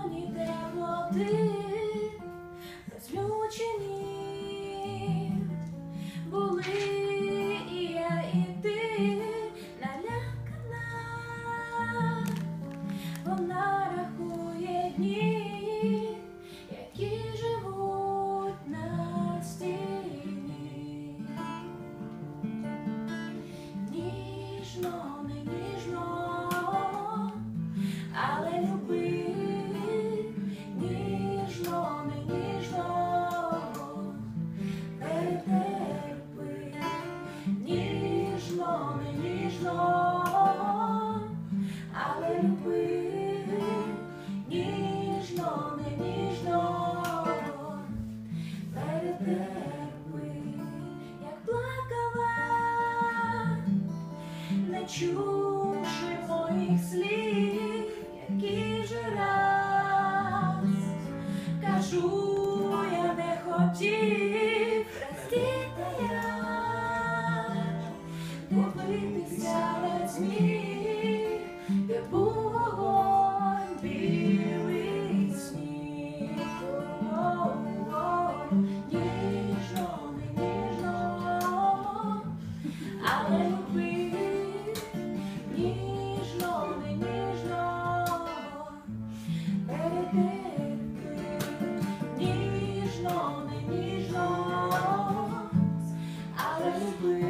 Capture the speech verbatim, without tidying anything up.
повні теплоти, розлючені були і я, і ти, налякана. Вона рахує дні, які живуть на стіні. Ніжно, не ніжно, але люби, ніжно, не ніжно, перетерпи, ніжно, не ніжно, але люби, ніжно, не ніжно, перетерпи. Як плакала, не чувши моїх слів, який же раз кажу, я не хотів простити я, дивитися не зміг, де був вогонь, білий сніг. О-о-о, ніжно, не ніжно, але люби, ніжно, не ніжно, перетерпи, ніжно, не ніжно, але люби.